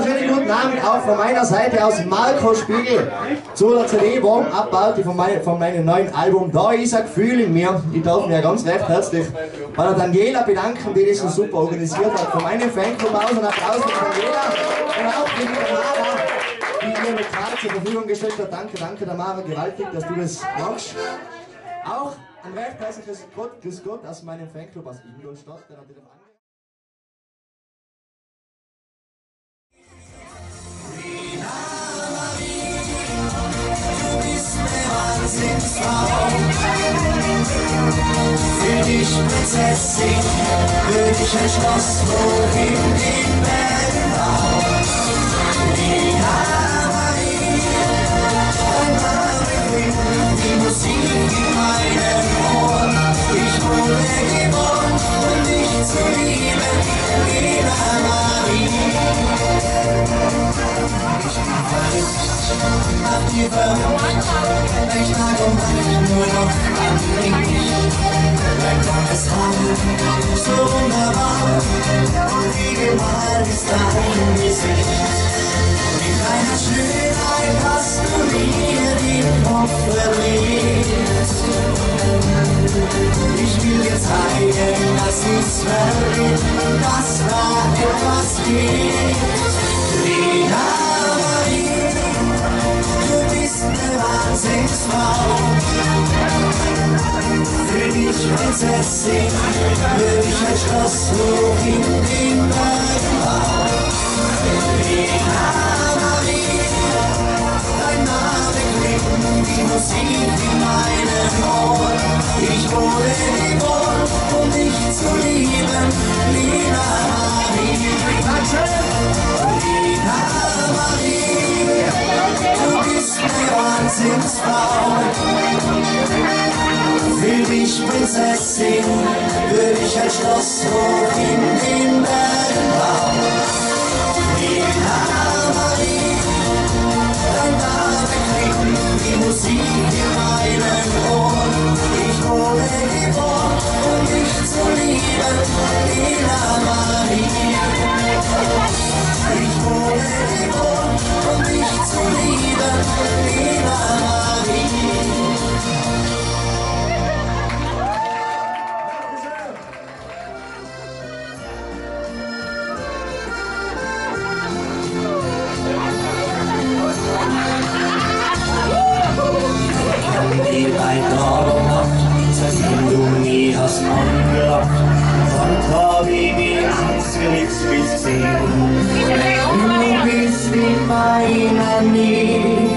wunderschönen guten Abend auch von meiner Seite aus Marco Spiegel zu der CD Warm Up Party von meinem neuen Album Da ist ein Gefühl in mir. Ich darf mich ja ganz recht herzlich bei der Daniela bedanken, die das so super organisiert hat. Von meinem Fanclub aus einen Applaus für Daniela und auch für die Tamara, die ihr Lokal zur Verfügung gestellt hat. Danke, danke Tamara, gewaltig, dass du das machst. Auch ein recht herzliches Grüß Gott aus meinem Fanclub aus Ingolstadt, der natürlich Für dich, Prinzessin, würde ich ein Schloss wohin in Bergen bauen. Lina Marie, ein Marvin, die Musik in meinen Ohren. Ich wurde geboren, um dich zu lieben, Lina Marie. Ich bin verrückt, hab dir verrückt, ich trage nur noch an dich. Dein blondes Haar, so wunderbar, wie gemalt ist dein Gesicht. Mit deiner Schönheit hast du mir den Kopf verdreht. Ich will dir zeigen, dass ich's verrät, dass da etwas geht. Lina Marie, du bist eine Wahnsinnsfrau. Für dich, Prinzessin, würde ich ein Schloss hoch in den Bergen bauen. Lina Marie, dein Name klingt wie Musik in meinen Ohren. Ich wurde geboren, um dich zu lieben, Lina Marie. Lina Marie, du bist eine Wahnsinnsfrau. Für dich, Prinzessin, würde ich ein Schloss hoch in den Bergen bauen. Lina Marie, dein Name klingt wie Musik in meinen Ohren. Ich wurde geboren, um dich zu lieben, Lina Marie. Ich wurde geboren, um dich zu lieben, Lina Marie. Die bei Traumnacht, seitdem du nie hast angelockt, und hab ich die Angst für nichts gesehen. Du bist in meiner Nähe,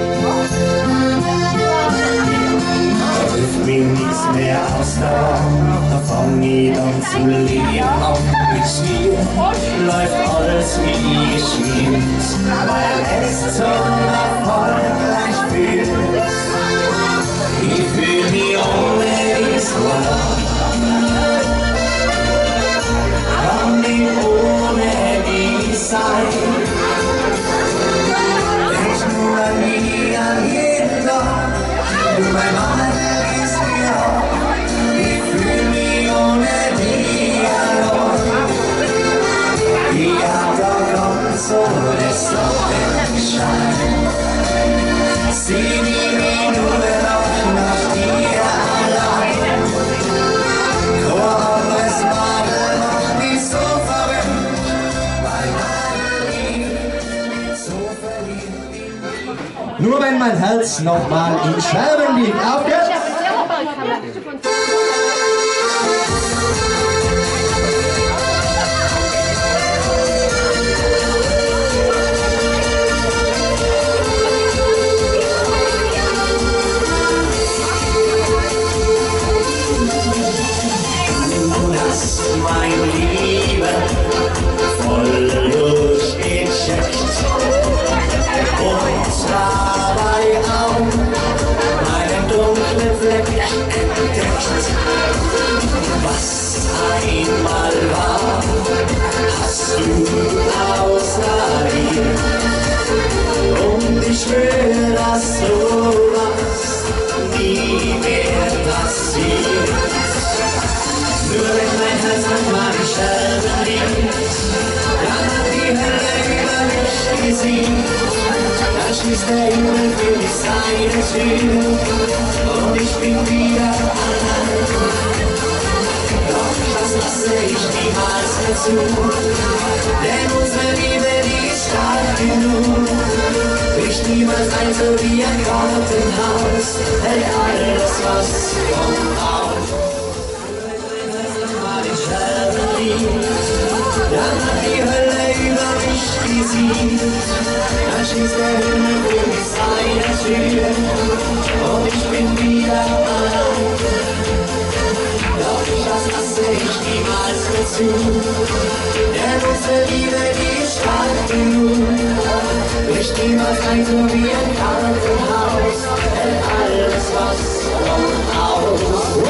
da trifft mich nichts mehr aus der Wand, da fang ich dann zu leben an. Mit dir läuft alles wie geschmiert, weil es zum Erfolg gleich führt. Ich fühl mich ohne dich so kann ich ohne dich sein. Denk nur an mich an jeden Tag, du mein Mann ist mir auch. Ich fühl mich ohne dich allein. Ich hab doch ganz so das Sonnenschein. Sieh die nur noch nach dir allein. Komm, es macht mich so verrückt, weil mein Lieb so verliebt in mich. Nur wenn mein Herz nochmal in Scherben liegt. Auf geht's! Mein Liebe, voll durchgecheckt und dabei auch meinen dunklen Fleck eine Tür und ich bin wieder allein. Doch das lasse ich niemals mehr zu, denn unsere Liebe, die ist stark genug. Bricht niemals ein, so wie ein Kartenhaus, hält alles, was kommt, auf. Mal ich sterben lieb, dann hat die Hölle über mich gesiegt. Dann schießt der Himmel durch seine Tür und ich bin wieder allein. Doch das lasse ich niemals mehr zu, denn unsere Liebe, die ist stark genug. Bricht niemals ein, so wie ein Kartenhaus, hält alles, was kommt, aus.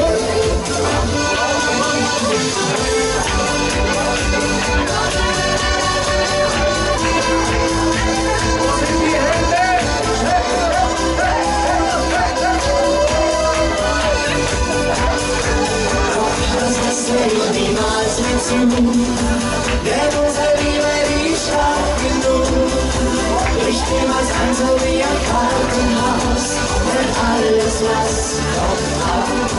Niemals mehr zu, denn unsere Liebe, die ist stark genug. Bricht niemals ein, so wie ein Kartenhaus, hält alles, was kommt, auf.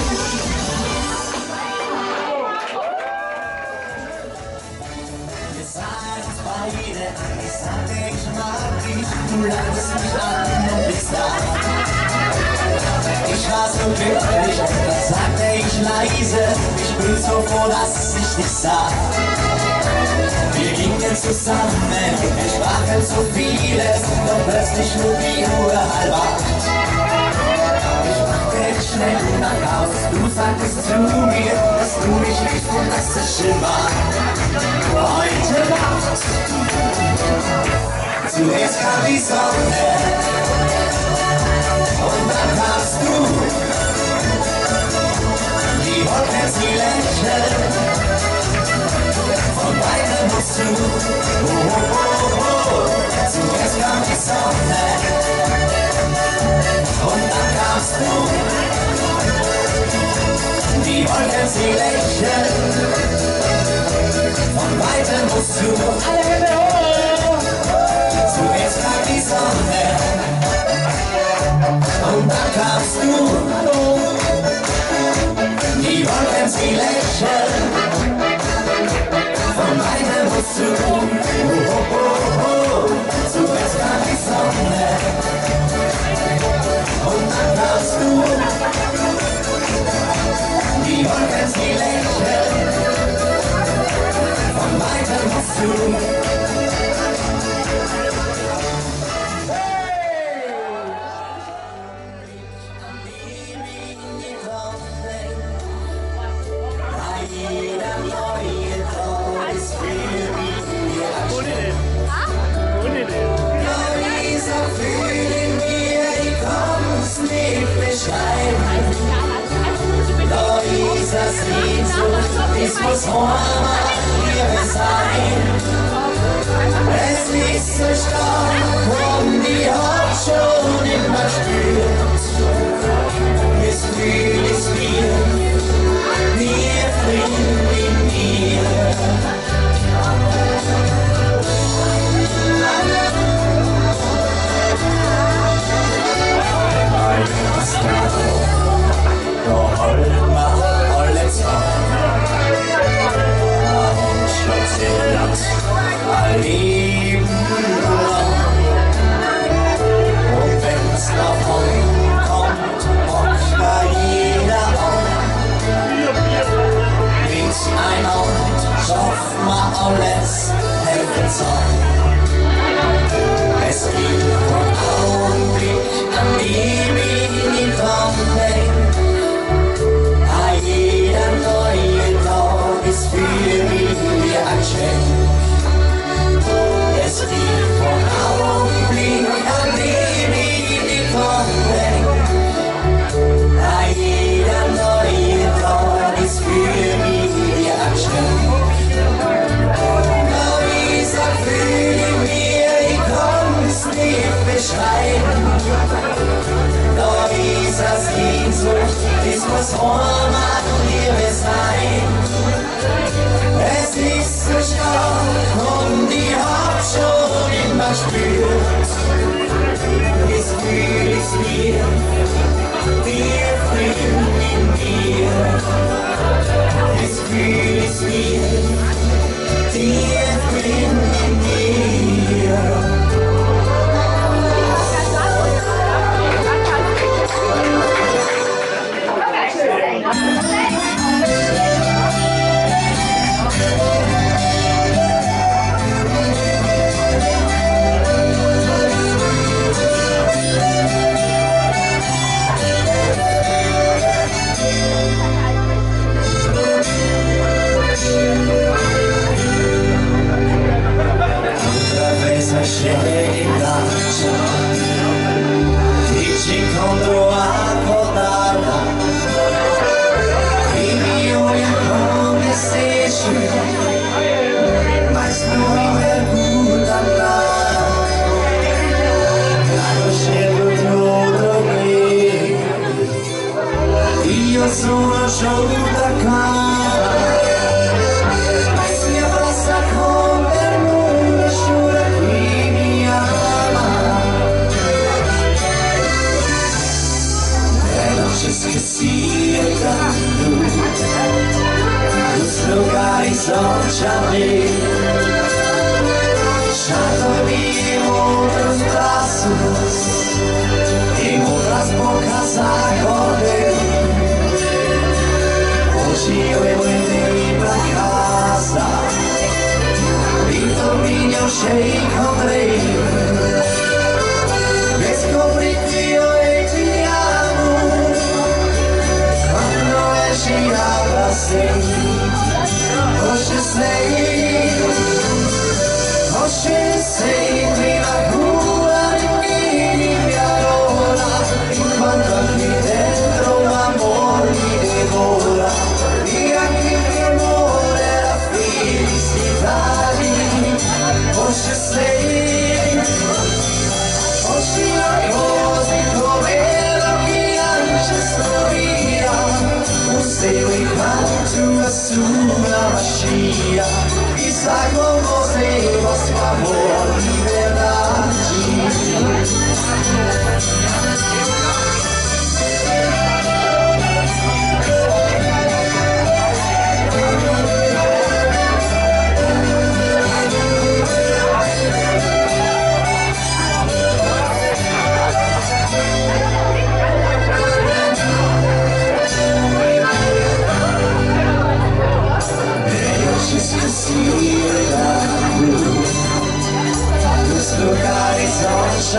Wir sahen uns beide an, ich sagte, ich mag dich, du lachst mich an und bist da. Ich war so glücklich, das sagte ich leise. Ich bin so froh, dass ich dich sah. Wir gingen zusammen, wir sprachen so vieles, doch plötzlich schlug die Uhr 7:30. Ich machte schnell nach Haus, du sagtest zu mir, dass du mich liebst und dass es schön war. Heute Nacht, zuerst kam die Sonne. Und dann kamst du, die Wolken, sie lächeln, von weitem musst du, zuerst kam die Sonne, und dann kamst du, die Wolken, sie lächeln, von weitem musst du, zuerst kam die Sonne. Und dann kamst du, die Wolken, sie lächeln, von weitem musst du, zuerst kam die Sonne. Und dann kamst du, die Wolken, sie lächeln, von weitem musst du. Es muss Horma hier sein. Es ist so stark und die Haut schon immer spürt. Es fühlt es mir Frieden in mir. Alles helfen soll. Es gibt von Augenblick an dem ich nie dran denk. Jeder neue Tag ist für mich wie ein Geschenk. Es gibt von Augenblick an dem ich nie dran denk. Jeder neue Tag ist für mich wie ein Geschenk. dir, dir Frieden in mir. Es fühl es mir, dir Frieden in mir. Chega, e te encontro acordada e me olha com desejo, mas não me pergunta nada. Claro, chego de outro alguém e eu sou um jogo da cara. Mas me abraça com ternura, chora que me ama. Eu não te esqueci tanto dos lugares onde amei. Já dormi em outros braços, em outras bocas acordei. Hoje eu entrei pra casa e dormi eu te encontrei. Descobri que eu te amo quando eu te abracei. Hoje sei, vi na rua ninguém me adora, enquanto aqui dentro o amor me devora. E aqui meu amor era felicidade. Hoje sei, hoje a coisa comer o que antes não via. O seu encanto, a sua magia, está com você, nosso amor de verdade. Dos lugares onde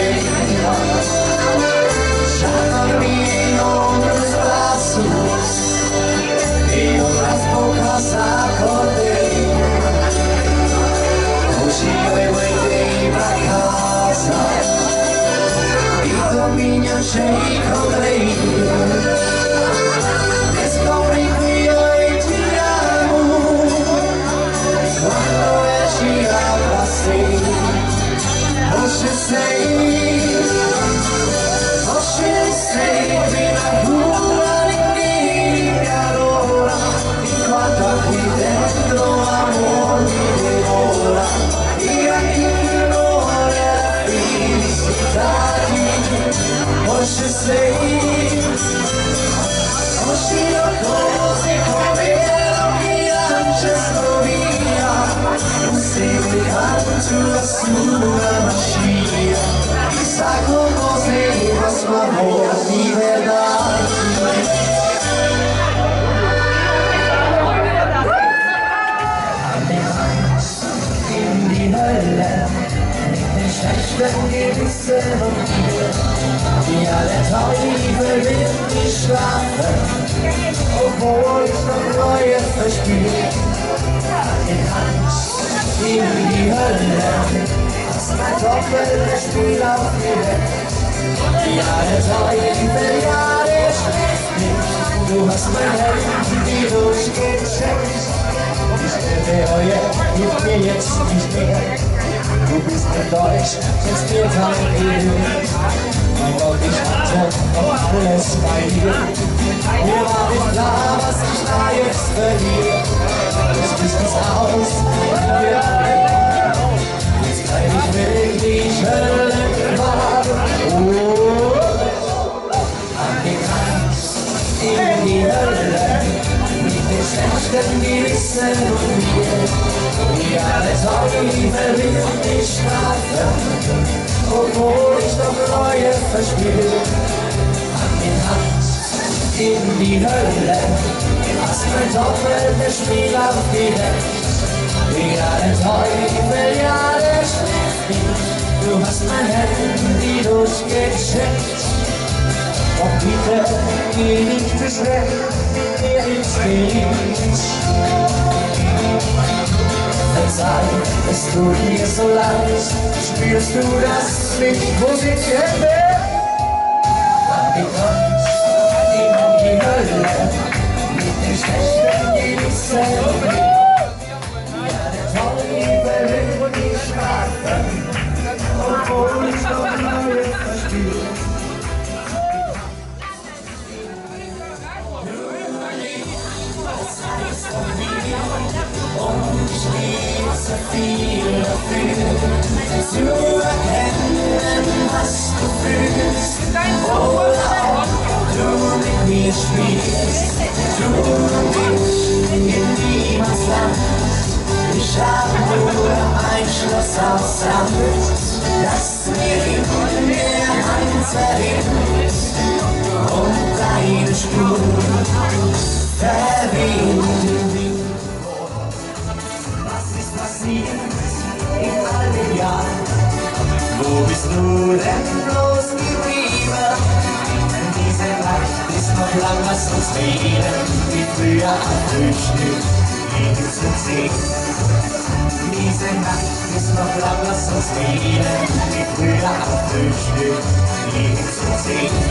já dormi em outros braços, em outras bocas acordei. Hoje eu entrei pra casa e dormi eu te encontrei. Descobri que eu te amo quando eu te abracei. Hoje sei, vi na rua ninguém me adora, enquanto aqui dentro o amor me devora. E aqui não é felicidade. Hoje sei, hoje eu posso comer o que antes não via. O seu encanto, a sua magia, está com você, nosso amor de verdade. In die Hölle, mit den schlechten Gewissen und mir, die alle Teufel wird mich schlafen, obwohl ich noch Neues verspüre. In Angst in die Hölle, hast mein doppeltes Spiel aufgeweckt. Die alle Teufel, ja, der schlägt mich. Du hast mein Herz durchgecheckt. Ich bereue, gib mir jetzt nicht mehr. Du bist enttäuscht, jetzt mir kein Ende. Mein Gott, ich hatte noch alles bei dir. Mir war nicht klar, was ich da jetzt verliere. Jetzt ist es aus, jetzt bleib ich wirklich Höllenwagen. Oh. Himmel wird mich strafen, obwohl ich doch Reue verspüre. An den Hand in die Hölle, hast mein doppeltes Spiel aufgedeckt. Ja, der Teufel, ja, der schläft nicht. Du hast mein Handy durchgecheckt. Doch bitte, geh nicht weg, mir ist geliebt. Verzeih, es tut mir so leid, spürst du das nicht? Wo sind die Hände? Angekommen in die Hölle, mit den schlechten Gewissen. Ja, der Teufel will mich strafen, obwohl ich doch Reue verspüre. Und ich lieb so viel dafür, zu erkennen, was du fühlst. Oder ob du mit mir spielst, du und ich in Niemandsland. Ich hab nur ein Schloss aus Sand, das mir in der Hand zerrinnt und deine Spur verweht. In all den Jahren, wo bist du denn bloß geblieben? Diese Nacht ist noch lang, lass uns reden, wie früher am Frühstück, links und sehen. Diese Nacht ist noch lang, lass uns reden, wie früher am Frühstück, links und sehen.